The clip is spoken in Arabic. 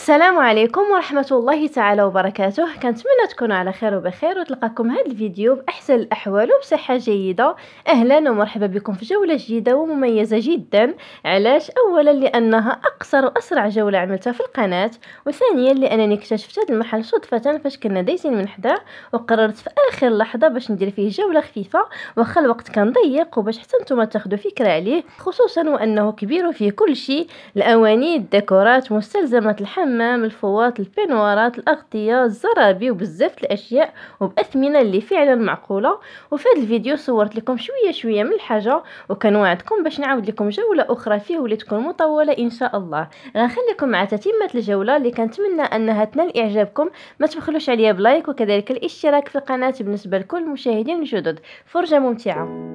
السلام عليكم ورحمة الله تعالى وبركاته. كنتمنى تكونوا على خير وبخير وتلقاكم هذا الفيديو بأحسن الأحوال وبصحة جيدة. أهلا ومرحبا بكم في جولة جديدة ومميزة جدا. علاش؟ أولا لأنها أقصر وأسرع جولة عملتها في القناة، وثانيا لأنني اكتشفت هذا المحل صدفة فاش كنا دايزين من حداه، وقررت في آخر لحظة باش ندير فيه جولة خفيفة واخا الوقت كان ضيق، وباش حتى نتوما تاخذوا فكرة عليه، خصوصا وأنه كبير وفيه كل شيء: الأواني، الديكورات، مستلزمات الحمام، الفوط، البينوارات، الأغطية، الزرابي وبزاف الأشياء وبأثمنة اللي فعلا معقولة. وفي هذا الفيديو صورت لكم شوية من الحاجة، وكنوعدكم باش نعاود لكم جولة أخرى فيه واللي تكون مطولة إن شاء الله. غنخليكم مع تتمة الجولة اللي كنتمنى أنها تنال إعجابكم. ما تبخلوش عليا بلايك وكذلك الاشتراك في القناة بالنسبة لكل المشاهدين الجدد. فرجة ممتعة.